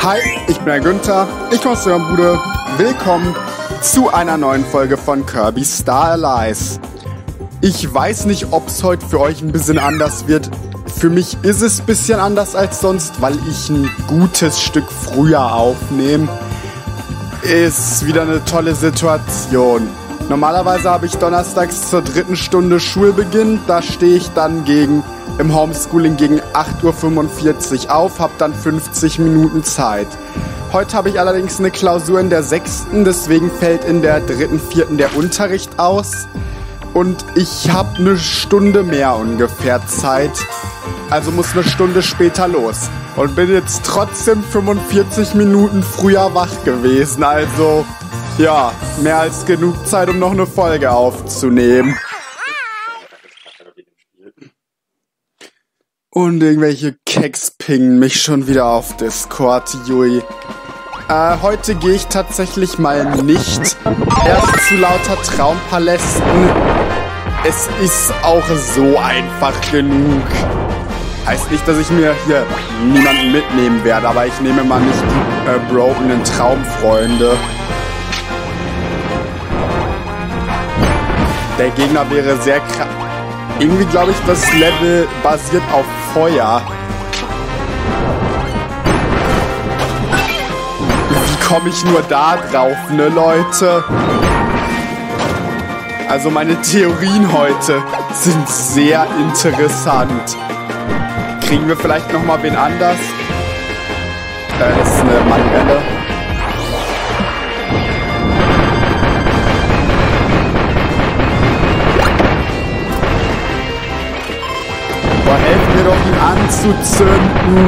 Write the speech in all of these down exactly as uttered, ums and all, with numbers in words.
Hi, ich bin der Günther, ich komme aus der Bude. Willkommen zu einer neuen Folge von Kirby Star Allies. Ich weiß nicht, ob es heute für euch ein bisschen anders wird. Für mich ist es ein bisschen anders als sonst, weil ich ein gutes Stück früher aufnehme. Ist wieder eine tolle Situation. Normalerweise habe ich donnerstags zur dritten Stunde Schulbeginn. Da stehe ich dann gegen im Homeschooling gegen acht Uhr fünfundvierzig auf, habe dann fünfzig Minuten Zeit. Heute habe ich allerdings eine Klausur in der sechsten, deswegen fällt in der dritten, vierten der Unterricht aus. Und ich habe eine Stunde mehr ungefähr Zeit, also muss eine Stunde später los. Und bin jetzt trotzdem fünfundvierzig Minuten früher wach gewesen, also ja, mehr als genug Zeit, um noch eine Folge aufzunehmen. Und irgendwelche Keks pingen mich schon wieder auf Discord, Jui. Äh, heute gehe ich tatsächlich mal nicht erst zu lauter Traumpalästen. Es ist auch so einfach genug. Heißt nicht, dass ich mir hier niemanden mitnehmen werde, aber ich nehme mal nicht die äh, brokenen Traumfreunde. Der Gegner wäre sehr krass. Irgendwie glaube ich, das Level basiert auf Feuer. Wie komme ich nur da drauf, ne, Leute? Also meine Theorien heute sind sehr interessant. Kriegen wir vielleicht nochmal wen anders? Äh, ist eine manuelle. Boah, helfen wir doch, ihn anzuzünden.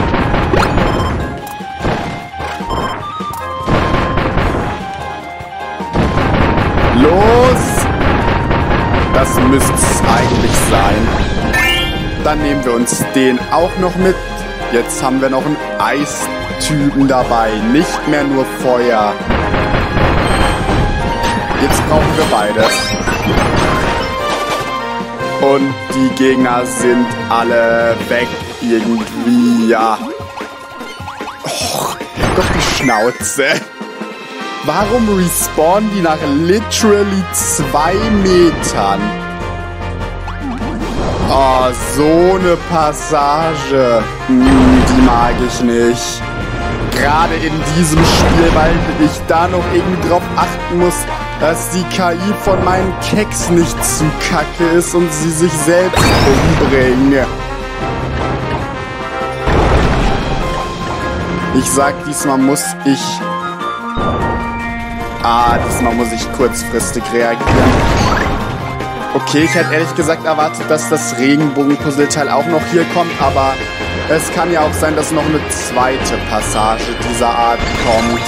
Los! Das müsste es eigentlich sein. Dann nehmen wir uns den auch noch mit. Jetzt haben wir noch einen Eistypen dabei. Nicht mehr nur Feuer. Jetzt brauchen wir beides. Und die Gegner sind alle weg irgendwie, ja. Och, doch die Schnauze. Warum respawnen die nach literally zwei Metern? Oh, so eine Passage. Hm, die mag ich nicht. Gerade in diesem Spiel, weil ich da noch irgendwie drauf achten muss, dass die K I von meinen Keks nicht zu kacke ist und sie sich selbst umbringen. Ich sag, diesmal muss ich... Ah, diesmal muss ich kurzfristig reagieren. Okay, ich hätte ehrlich gesagt erwartet, dass das Regenbogen-Puzzleteil auch noch hier kommt, aber es kann ja auch sein, dass noch eine zweite Passage dieser Art kommt.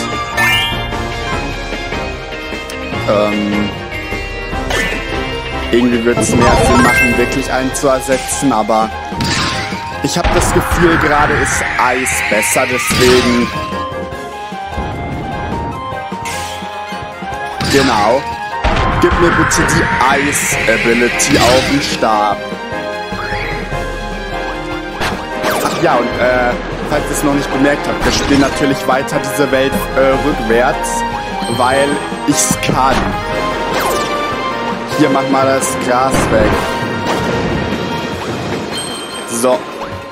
Ähm, irgendwie wird es mehr Sinn machen, wirklich einen zu ersetzen, aber ich habe das Gefühl, gerade ist Eis besser, deswegen... Genau. Gib mir bitte die Ice-Ability auf den Stab. Ach ja, und äh, falls ihr es noch nicht bemerkt habt, wir spielen natürlich weiter diese Welt äh, rückwärts, weil ich's kann. Hier, mach mal das Gras weg. So.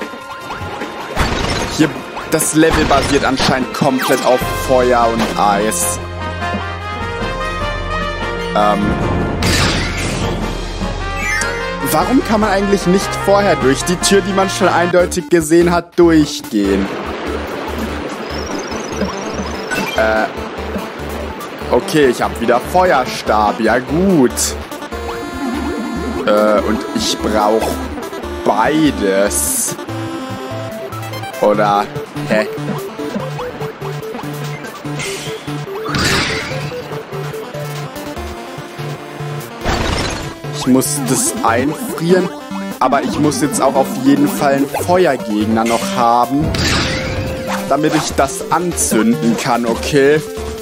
Hier, das Level basiert anscheinend komplett auf Feuer und Eis. Ähm. Warum kann man eigentlich nicht vorher durch die Tür, die man schon eindeutig gesehen hat, durchgehen? Äh. Okay, ich habe wieder Feuerstab. Ja gut. Äh, und ich brauche beides. Oder, hä? Ich muss das einfrieren, aber ich muss jetzt auch auf jeden Fall einen Feuergegner noch haben, damit ich das anzünden kann, okay?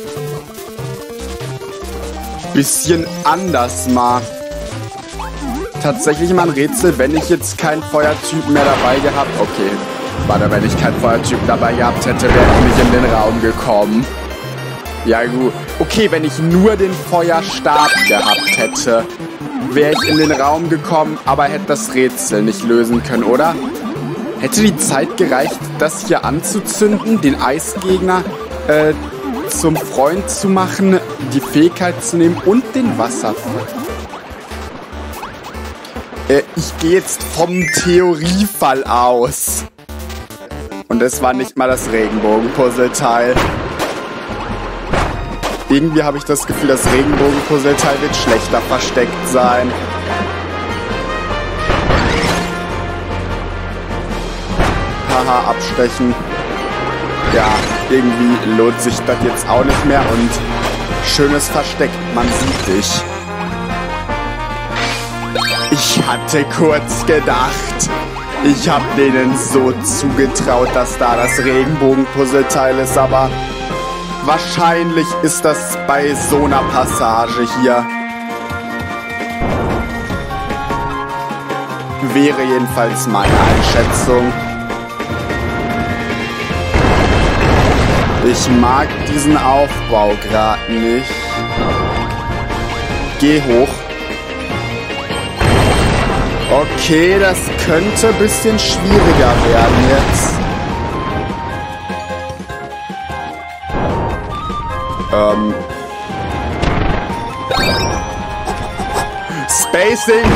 Bisschen anders mal. Tatsächlich mal ein Rätsel, wenn ich jetzt keinen Feuertyp mehr dabei gehabt. Okay, Warte, wenn ich keinen Feuertypen dabei gehabt hätte, wäre ich nicht in den Raum gekommen. Ja gut. Okay, wenn ich nur den Feuerstab gehabt hätte, wäre ich in den Raum gekommen, aber hätte das Rätsel nicht lösen können, oder? Hätte die Zeit gereicht, das hier anzuzünden, den Eisgegner äh, zum Freund zu machen, die Fähigkeit zu nehmen und den Wasserfall? Äh, ich gehe jetzt vom Theoriefall aus. Und es war nicht mal das Regenbogen-Puzzleteil. Irgendwie habe ich das Gefühl, das Regenbogen-Puzzleteil wird schlechter versteckt sein. Haha, abstechen. Ja, irgendwie lohnt sich das jetzt auch nicht mehr und schönes Versteck, man sieht dich. Ich hatte kurz gedacht, ich habe denen so zugetraut, dass da das Regenbogen-Puzzleteil ist, aber wahrscheinlich ist das bei so einer Passage hier. Wäre jedenfalls meine Einschätzung. Ich mag diesen Aufbau gerade nicht. Geh hoch. Okay, das könnte ein bisschen schwieriger werden jetzt. Ähm. Spacing.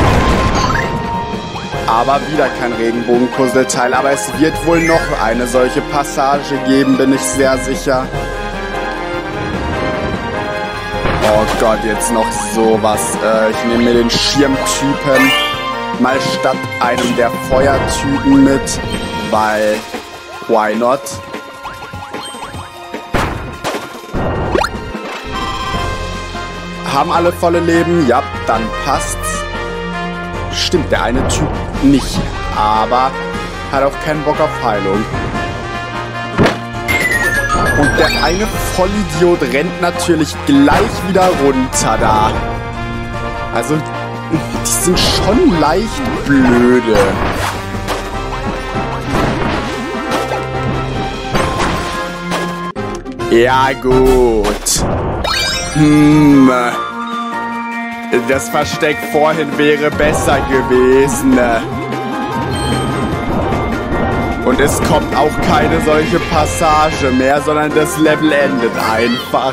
Aber wieder kein Regenbogen-Puzzleteil. Aber es wird wohl noch eine solche Passage geben, bin ich sehr sicher. Oh Gott, jetzt noch sowas. Äh, ich nehme mir den Schirmtypen mal statt einem der Feuertypen mit, weil why not? Haben alle volle Leben? Ja, dann passt's. Stimmt, der eine Typ nicht, aber hat auch keinen Bock auf Heilung. Und der eine Vollidiot rennt natürlich gleich wieder runter da. Also, die sind schon leicht blöde. Ja, gut. Hm. Das Versteck vorhin wäre besser gewesen. Und es kommt auch keine solche Passage mehr, sondern das Level endet einfach.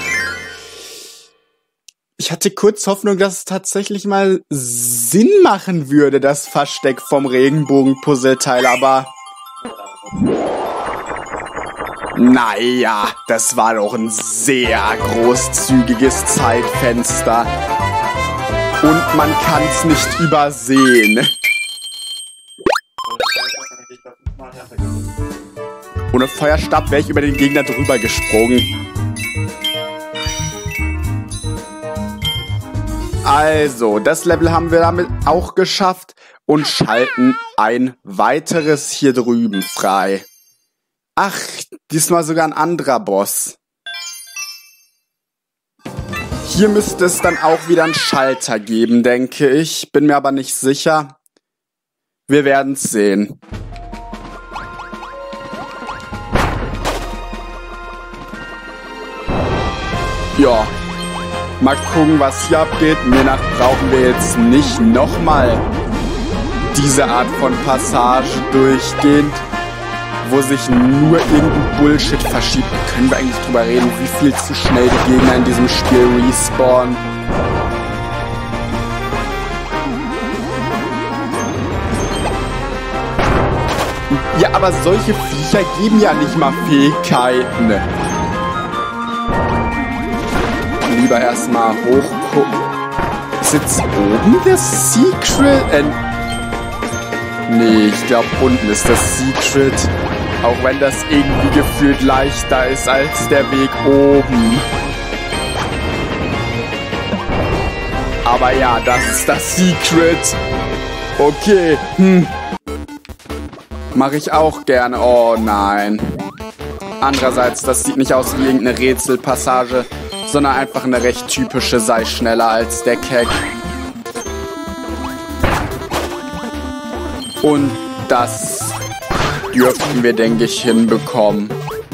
Ich hatte kurz Hoffnung, dass es tatsächlich mal Sinn machen würde, das Versteck vom Regenbogen-Puzzleteil, aber naja, das war doch ein sehr großzügiges Zeitfenster. Und man kann es nicht übersehen. Ohne Feuerstab wäre ich über den Gegner drüber gesprungen. Also, das Level haben wir damit auch geschafft und schalten ein weiteres hier drüben frei. Ach, diesmal sogar ein anderer Boss. Hier müsste es dann auch wieder einen Schalter geben, denke ich. Bin mir aber nicht sicher. Wir werden es sehen. Ja. Mal gucken, was hier abgeht. Mir nach brauchen wir jetzt nicht nochmal diese Art von Passage durchgehend, wo sich nur irgendein Bullshit verschiebt. Können wir eigentlich drüber reden, wie viel zu schnell die Gegner in diesem Spiel respawnen? Ja, aber solche Viecher geben ja nicht mal Fähigkeiten. Lieber erstmal hochgucken. Ist jetzt oben das Secret? Äh, nee, ich glaube unten ist das Secret. Auch wenn das irgendwie gefühlt leichter ist als der Weg oben. Aber ja, das ist das Secret. Okay, hm. Mache ich auch gerne. Oh nein. Andererseits, das sieht nicht aus wie irgendeine Rätselpassage, sondern einfach eine recht typische sei schneller als der Keck. Und das dürften wir, denke ich, hinbekommen.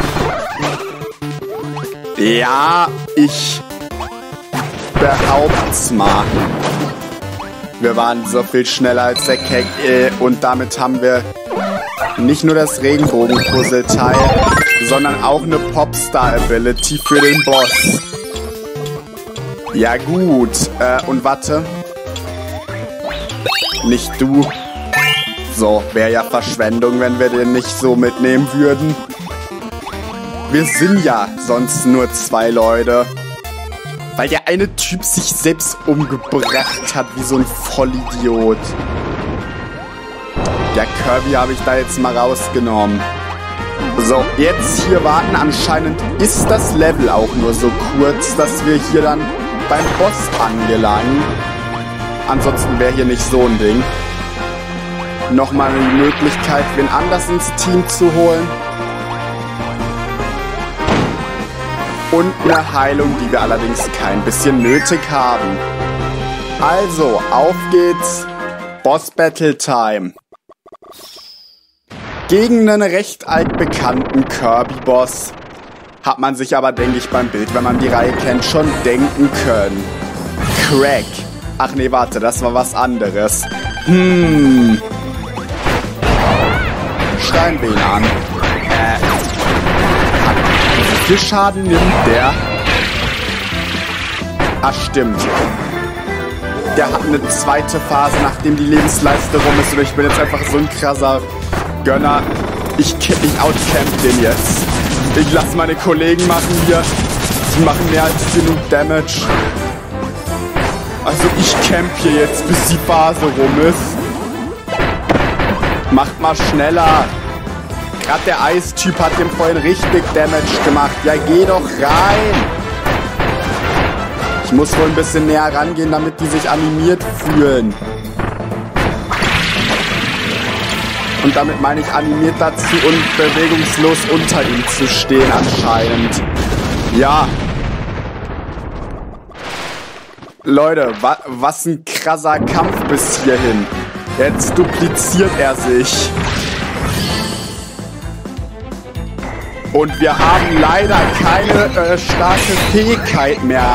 Ja, ich behaupt's mal. Wir waren so viel schneller als der Keck und damit haben wir nicht nur das Regenbogen-Puzzleteil, sondern auch eine Popstar-Ability für den Boss. Ja gut, äh, und warte. Nicht du. So, wäre ja Verschwendung, wenn wir den nicht so mitnehmen würden. Wir sind ja sonst nur zwei Leute. Weil der eine Typ sich selbst umgebracht hat, wie so ein Vollidiot. Der Kirby habe ich da jetzt mal rausgenommen. So, jetzt hier warten. Anscheinend ist das Level auch nur so kurz, dass wir hier dann beim Boss angelangen. Ansonsten wäre hier nicht so ein Ding. Nochmal eine Möglichkeit, wen anders ins Team zu holen. Und eine Heilung, die wir allerdings kein bisschen nötig haben. Also, auf geht's. Boss Battle Time. Gegen einen recht altbekannten Kirby-Boss hat man sich aber, denke ich, beim Bild, wenn man die Reihe kennt, schon denken können. Crack. Ach nee, warte, das war was anderes. Hm. Schreien wir ihn an. Äh. Wie viel Schaden nimmt der? Ach, stimmt. Der hat eine zweite Phase, nachdem die Lebensleiste rum ist. Und ich bin jetzt einfach so ein krasser Gönner. Ich, ich outcamp den jetzt. Ich lasse meine Kollegen machen hier. Die machen mehr als genug Damage. Also ich camp hier jetzt, bis die Phase rum ist. Macht mal schneller. Gerade der Eistyp hat dem vorhin richtig Damage gemacht. Ja, geh doch rein. Ich muss wohl ein bisschen näher rangehen, damit die sich animiert fühlen. Und damit meine ich animiert dazu und bewegungslos unter ihm zu stehen anscheinend. Ja. Leute, wa was ein krasser Kampf bis hierhin. Jetzt dupliziert er sich. Und wir haben leider keine äh, starke Fähigkeit mehr.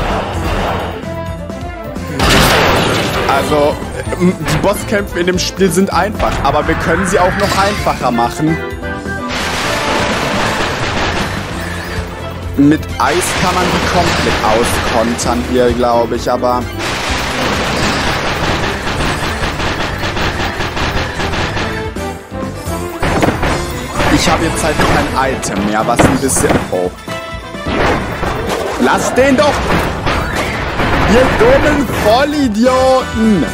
Also, die Bosskämpfe in dem Spiel sind einfach, aber wir können sie auch noch einfacher machen. Mit Eis kann man die komplett auskontern hier, glaube ich, aber... Ich habe jetzt halt kein Item mehr, was ein bisschen... Oh. Lass den doch! Ihr dummen Vollidioten!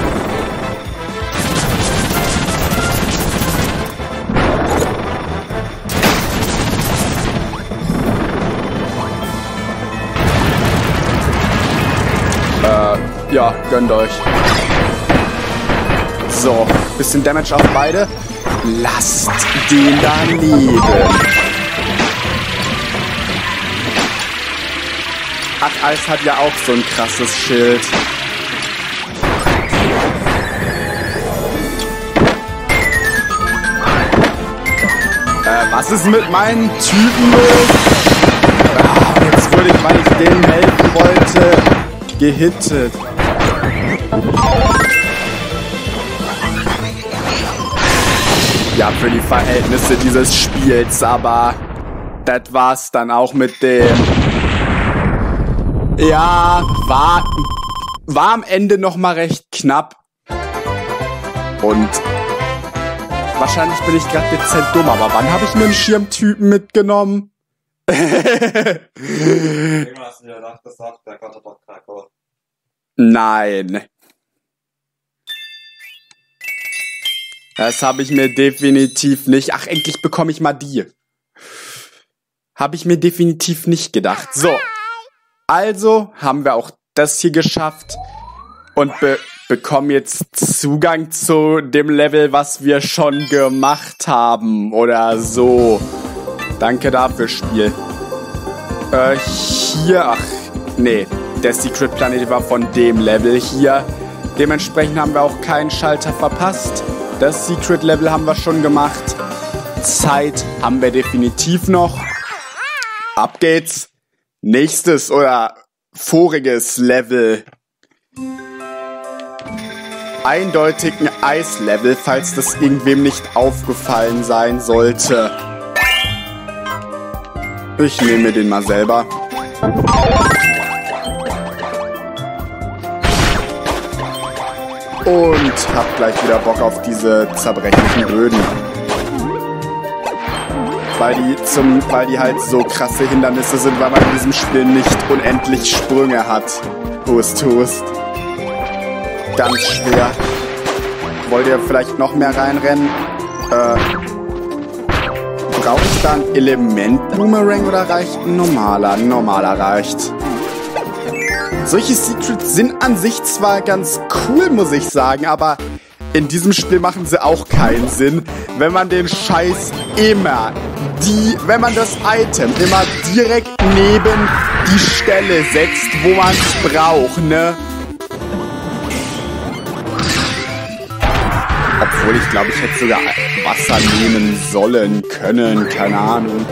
Äh, ja, gönnt euch. So, bisschen Damage auf beide. Lasst den da leben. Ach, Eis hat ja auch so ein krasses Schild. Äh, was ist mit meinen Typen los? Ah, jetzt wurde ich, weil ich denen helfen wollte, gehittet. Ja, für die Verhältnisse dieses Spiels, aber das war's dann auch mit dem. Ja, war, war am Ende nochmal recht knapp. Und wahrscheinlich bin ich gerade dezent dumm, aber wann habe ich mir einen Schirmtypen mitgenommen? Nein. Das habe ich mir definitiv nicht... Ach, endlich bekomme ich mal die. Habe ich mir definitiv nicht gedacht. So. Also haben wir auch das hier geschafft. Und be bekommen jetzt Zugang zu dem Level, was wir schon gemacht haben. Oder so. Danke dafür, Spiel. Äh, hier... Ach, nee. Der Secret Planet war von dem Level hier. Dementsprechend haben wir auch keinen Schalter verpasst. Das Secret Level haben wir schon gemacht. Zeit haben wir definitiv noch. Ab geht's. Nächstes oder voriges Level. Eindeutig ein Eislevel, falls das irgendwem nicht aufgefallen sein sollte. Ich nehme mir den mal selber. Und hab gleich wieder Bock auf diese zerbrechlichen Böden. Weil die, zum, weil die halt so krasse Hindernisse sind, weil man in diesem Spiel nicht unendlich Sprünge hat. Hust, hust. Ganz schwer. Wollt ihr vielleicht noch mehr reinrennen? Äh, brauche ich da ein Element-Boomerang oder reicht ein normaler? Ein normaler reicht. Solche Secrets sind an sich zwar ganz cool, muss ich sagen, aber in diesem Spiel machen sie auch keinen Sinn, wenn man den Scheiß immer, die, wenn man das Item immer direkt neben die Stelle setzt, wo man es braucht, ne? Obwohl, ich glaube, ich hätte sogar Wasser nehmen sollen, können, keine Ahnung.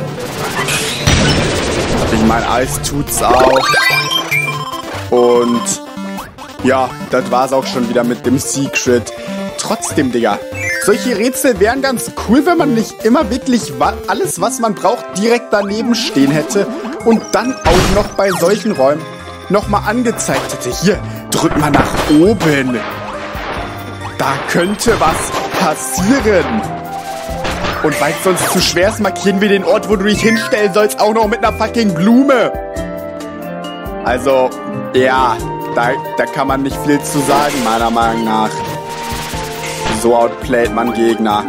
Ich meine, Eis tut's auch. Und ja, das war's auch schon wieder mit dem Secret. Trotzdem, Digga, solche Rätsel wären ganz cool, wenn man nicht immer wirklich alles, was man braucht, direkt daneben stehen hätte und dann auch noch bei solchen Räumen nochmal angezeigt hätte. Hier, drück mal nach oben. Da könnte was passieren. Und weil es sonst zu schwer ist, markieren wir den Ort, wo du dich hinstellen sollst, auch noch mit einer fucking Blume. Also, ja, da, da kann man nicht viel zu sagen, meiner Meinung nach. So outplayt man Gegner.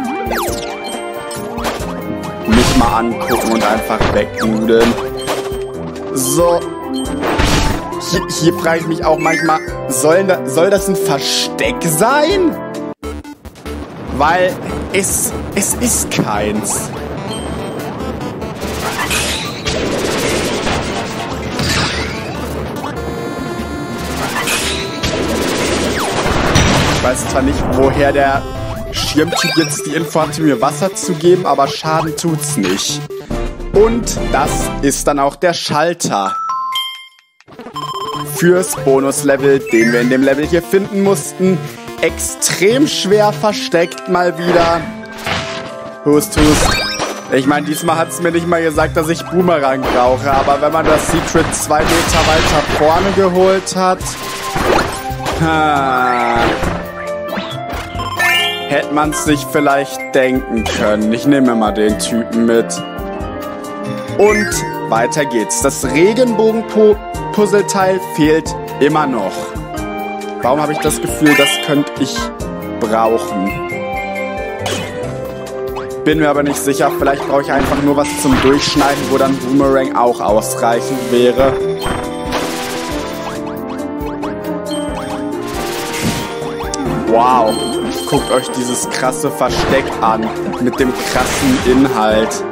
Nicht mal angucken und einfach wegnudeln. So. Hier, hier frage ich mich auch manchmal, soll, da, soll das ein Versteck sein? Weil es, es ist keins. Ich weiß zwar nicht, woher der Schirmtyp jetzt die Info hatte, mir Wasser zu geben, aber Schaden tut's nicht. Und das ist dann auch der Schalter fürs Bonuslevel, den wir in dem Level hier finden mussten. Extrem schwer versteckt mal wieder. Hust, hust. Ich meine, diesmal hat es mir nicht mal gesagt, dass ich Boomerang brauche, aber wenn man das Secret zwei Meter weiter vorne geholt hat, ha, hätte man es sich vielleicht denken können. Ich nehme mal den Typen mit. Und weiter geht's. Das Regenbogen-Puzzleteil fehlt immer noch. Warum habe ich das Gefühl, das könnte ich brauchen? Bin mir aber nicht sicher. Vielleicht brauche ich einfach nur was zum Durchschneiden, wo dann Boomerang auch ausreichend wäre. Wow. Guckt euch dieses krasse Versteck an. Mit dem krassen Inhalt.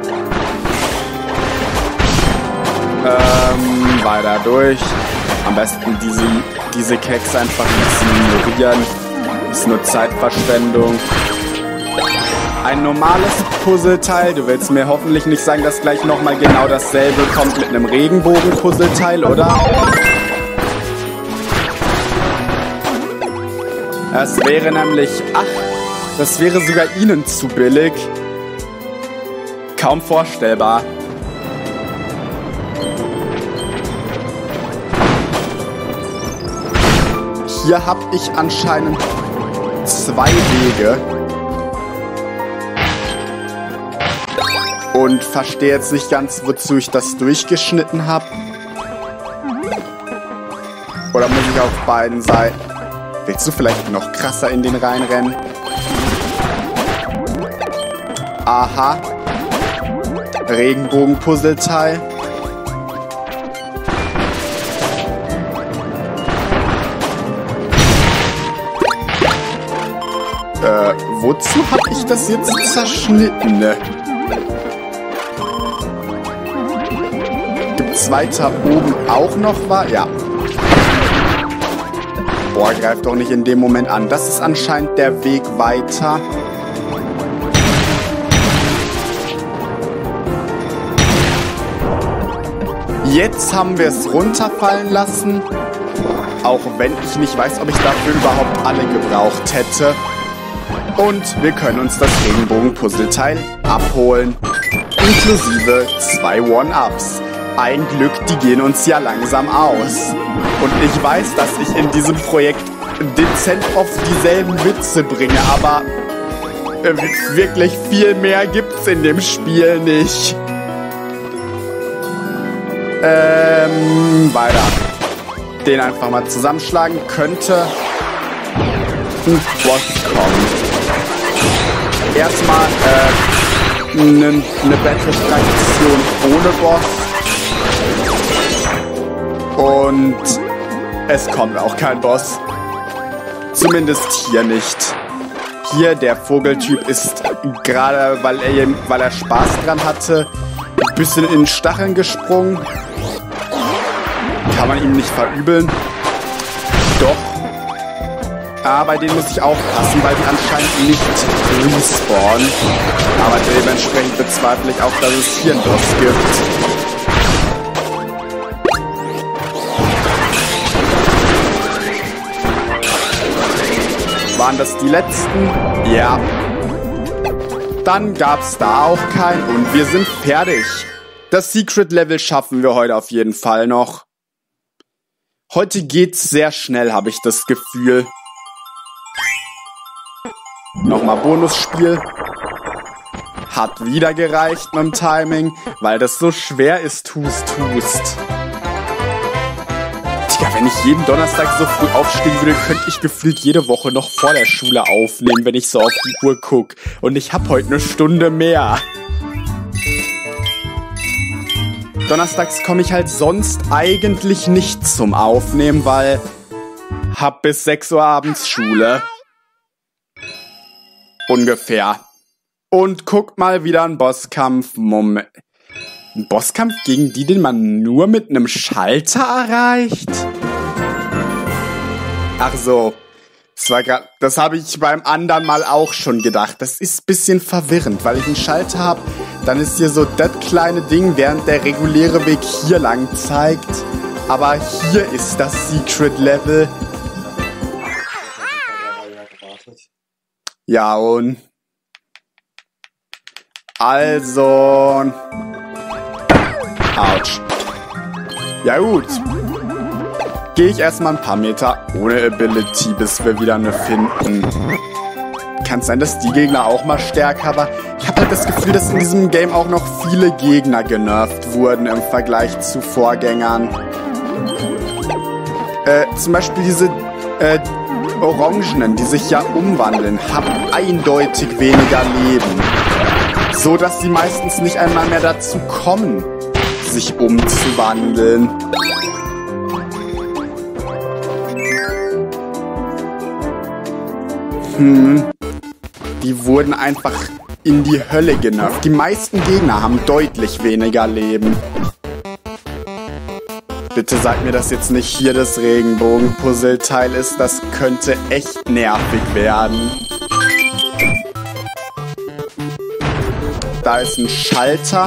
Ähm, weiter durch. Am besten diese, diese Keks einfach ein bisschen ignorieren. Ist nur Zeitverschwendung. Ein normales Puzzleteil. Du willst mir hoffentlich nicht sagen, dass gleich nochmal genau dasselbe kommt mit einem Regenbogen-Puzzleteil, oder? Das wäre nämlich... Ach, das wäre sogar Ihnen zu billig. Kaum vorstellbar. Hier habe ich anscheinend zwei Wege. Und verstehe jetzt nicht ganz, wozu ich das durchgeschnitten habe. Oder muss ich auf beiden Seiten... Willst du vielleicht noch krasser in den reinrennen? Aha. Regenbogen-Puzzleteil. Äh, wozu habe ich das jetzt zerschnitten, ne? Gibt's weiter oben auch noch was? Ja. Boah, greift doch nicht in dem Moment an. Das ist anscheinend der Weg weiter. Jetzt haben wir es runterfallen lassen. Auch wenn ich nicht weiß, ob ich dafür überhaupt alle gebraucht hätte. Und wir können uns das Regenbogen-Puzzleteil abholen. Inklusive zwei One-Ups. Ein Glück, die gehen uns ja langsam aus. Und ich weiß, dass ich in diesem Projekt dezent oft dieselben Witze bringe, aber äh, wirklich viel mehr gibt's in dem Spiel nicht. Ähm, weiter. Den einfach mal zusammenschlagen könnte. Ein Boss kommen. Erstmal äh, eine ne Battle-Fraktion ohne Boss. Und es kommt auch kein Boss. Zumindest hier nicht. Hier, der Vogeltyp ist gerade, weil er, weil er Spaß dran hatte, ein bisschen in Stacheln gesprungen. Kann man ihm nicht verübeln. Doch. Aber bei denen muss ich aufpassen, weil die anscheinend nicht respawnen. Aber dementsprechend bezweifle ich auch, dass es hier einen Boss gibt. Waren das die letzten? Ja. Dann gab's da auch keinen und wir sind fertig. Das Secret Level schaffen wir heute auf jeden Fall noch. Heute geht's sehr schnell, habe ich das Gefühl. Nochmal Bonusspiel. Hat wieder gereicht mit dem Timing, weil das so schwer ist, tust, tust. Tja, wenn ich jeden Donnerstag so früh aufstehen würde, könnte ich gefühlt jede Woche noch vor der Schule aufnehmen, wenn ich so auf die Uhr gucke. Und ich habe heute eine Stunde mehr. Donnerstags komme ich halt sonst eigentlich nicht zum Aufnehmen, weil hab bis sechs Uhr abends Schule. Ungefähr. Und guck mal, wieder ein Bosskampf. Moment. Ein Bosskampf gegen die, den man nur mit einem Schalter erreicht? Ach so. Das war grad, das habe ich beim anderen Mal auch schon gedacht. Das ist ein bisschen verwirrend, weil ich einen Schalter habe. Dann ist hier so das kleine Ding, während der reguläre Weg hier lang zeigt. Aber hier ist das Secret Level. Ja, und... Also... Autsch. Ja gut. Gehe ich erstmal ein paar Meter ohne Ability, bis wir wieder eine finden. Kann sein, dass die Gegner auch mal stärker waren. Ich habe halt das Gefühl, dass in diesem Game auch noch viele Gegner genervt wurden im Vergleich zu Vorgängern. Äh, zum Beispiel diese äh, Orangenen, die sich ja umwandeln, haben eindeutig weniger Leben. So dass sie meistens nicht einmal mehr dazu kommen, sich umzuwandeln. Hm. Die wurden einfach in die Hölle genervt. Die meisten Gegner haben deutlich weniger Leben. Bitte sag mir, dass jetzt nicht hier das Regenbogen-Puzzleteil ist. Das könnte echt nervig werden. Da ist ein Schalter,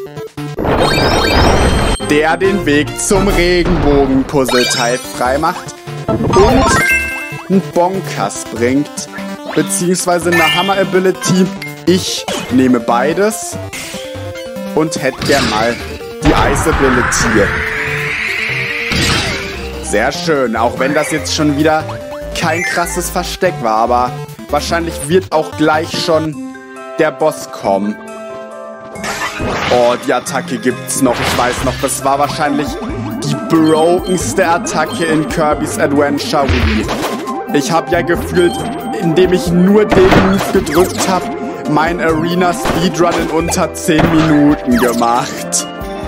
der den Weg zum Regenbogen-Puzzleteil freimacht und einen Bonkers bringt, beziehungsweise eine Hammer-Ability. Ich nehme beides und hätte gern mal die Ice-Ability. Sehr schön, auch wenn das jetzt schon wieder kein krasses Versteck war, aber wahrscheinlich wird auch gleich schon der Boss kommen. Oh, die Attacke gibt's noch. Ich weiß noch, das war wahrscheinlich die brokenste Attacke in Kirby's Adventure Wii. Ich habe ja gefühlt, indem ich nur den Move gedrückt habe, mein Arena Speedrun in unter zehn Minuten gemacht.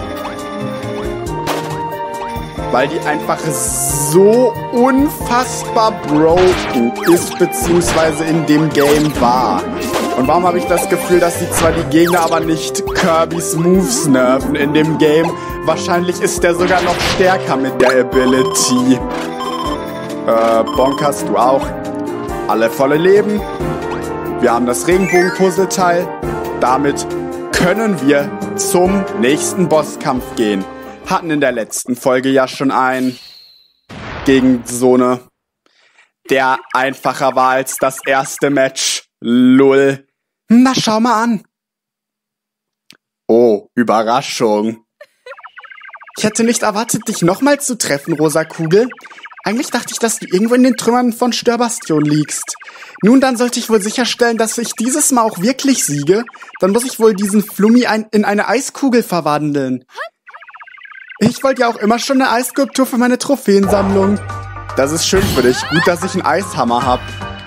Weil die einfach so unfassbar broken ist, beziehungsweise in dem Game war. Und warum habe ich das Gefühl, dass sie zwar die Gegner, aber nicht Kirby's Moves nerven in dem Game? Wahrscheinlich ist der sogar noch stärker mit der Ability. Äh, Bonkers, du auch. Alle volle Leben. Wir haben das Regenbogen-Puzzleteil. Damit können wir zum nächsten Bosskampf gehen. hatten in der letzten Folge ja schon einen gegen so eine, der einfacher war als das erste Match. Lull. Na, schau mal an. Oh, Überraschung. Ich hätte nicht erwartet, dich nochmal zu treffen, Rosa Kugel. Eigentlich dachte ich, dass du irgendwo in den Trümmern von Störbastion liegst. Nun, dann sollte ich wohl sicherstellen, dass ich dieses Mal auch wirklich siege. Dann muss ich wohl diesen Flummi ein in eine Eiskugel verwandeln. Ich wollte ja auch immer schon eine Eisskulptur für meine Trophäensammlung. Das ist schön für dich. Gut, dass ich einen Eishammer hab.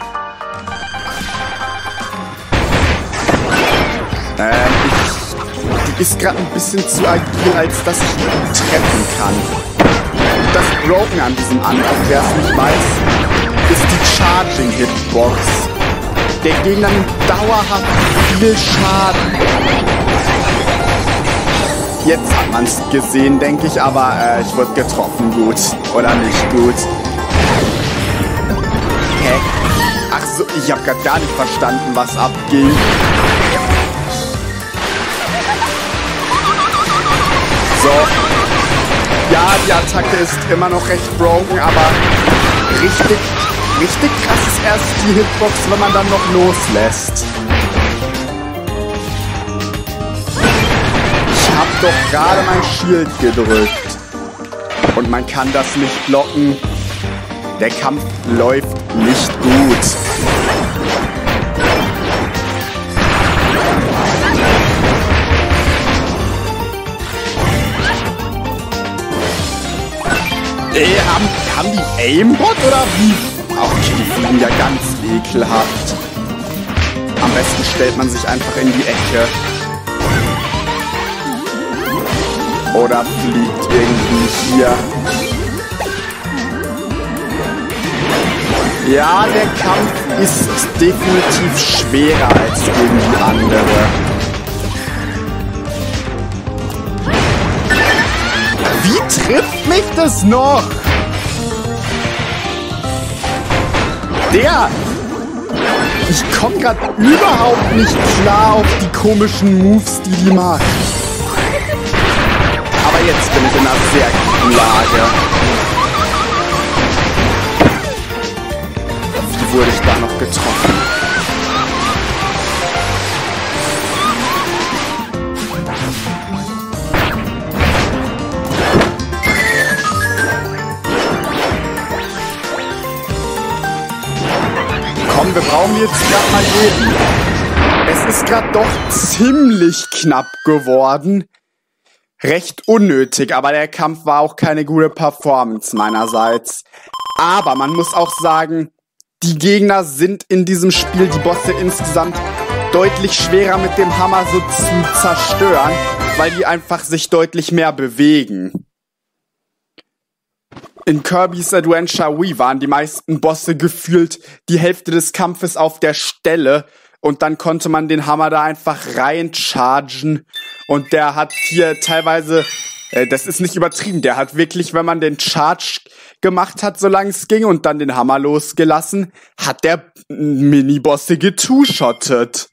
Ähm, ich... Die ist gerade ein bisschen zu agil, als dass ich ihn treffen kann. Das Broken an diesem Angriff, wer es nicht weiß, ist die Charging Hitbox. Der Gegner nimmt dauerhaft viel Schaden. Jetzt hat man es gesehen, denke ich, aber äh, ich wurde getroffen. Gut. Oder nicht gut. Hä? Ach so, ich habe gerade gar nicht verstanden, was abging. So. Ja, die Attacke ist immer noch recht broken, aber richtig, richtig krass ist erst die Hitbox, wenn man dann noch loslässt. Ich hab doch gerade mein Shield gedrückt. Und man kann das nicht blocken. Der Kampf läuft nicht gut. Äh, haben, haben die Aimbot oder wie? Okay, die fliegen ja ganz ekelhaft. Am besten stellt man sich einfach in die Ecke. Oder fliegt irgendwie hier. Ja, der Kampf ist definitiv schwerer als gegen die andere. Wie trifft mich das noch? Der! Ich komme gerade überhaupt nicht klar auf die komischen Moves, die die macht. Aber jetzt bin ich in einer sehr guten Lage. Wie wurde ich da noch getroffen? Komm, wir brauchen jetzt gerade mal jeden. Es ist gerade doch ziemlich knapp geworden. Recht unnötig, aber der Kampf war auch keine gute Performance meinerseits. Aber man muss auch sagen, die Gegner sind in diesem Spiel, die Bosse insgesamt, deutlich schwerer mit dem Hammer so zu zerstören, weil die einfach sich deutlich mehr bewegen. In Kirby's Adventure Wii waren die meisten Bosse gefühlt die Hälfte des Kampfes auf der Stelle und dann konnte man den Hammer da einfach reinchargen und der hat hier teilweise, äh, das ist nicht übertrieben, der hat wirklich, wenn man den Charge gemacht hat, solange es ging und dann den Hammer losgelassen, hat der Mini-Bosse getwo-shottet.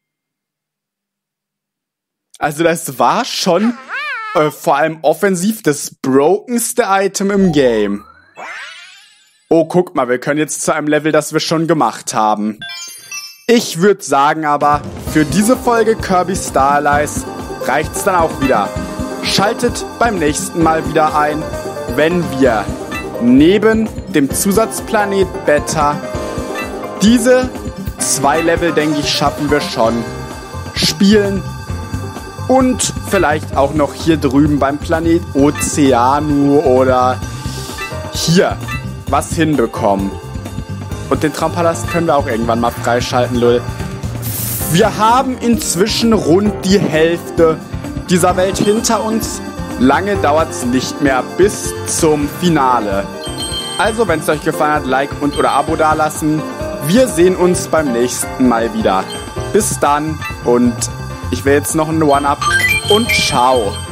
Also das war schon äh, vor allem offensiv das brokenste Item im Game. Oh, guck mal, wir können jetzt zu einem Level, das wir schon gemacht haben. Ich würde sagen aber, für diese Folge Kirby Star Allies reicht's dann auch wieder. Schaltet beim nächsten Mal wieder ein, wenn wir neben dem Zusatzplanet Beta diese zwei Level, denke ich, schaffen wir schon. Spielen und vielleicht auch noch hier drüben beim Planet Ozeanu oder hier was hinbekommen. Und den Traumpalast können wir auch irgendwann mal freischalten, Lul. Wir haben inzwischen rund die Hälfte dieser Welt hinter uns. Lange dauert's nicht mehr bis zum Finale. Also, wenn es euch gefallen hat, Like und oder Abo dalassen. Wir sehen uns beim nächsten Mal wieder. Bis dann und ich will jetzt noch ein One-Up und ciao.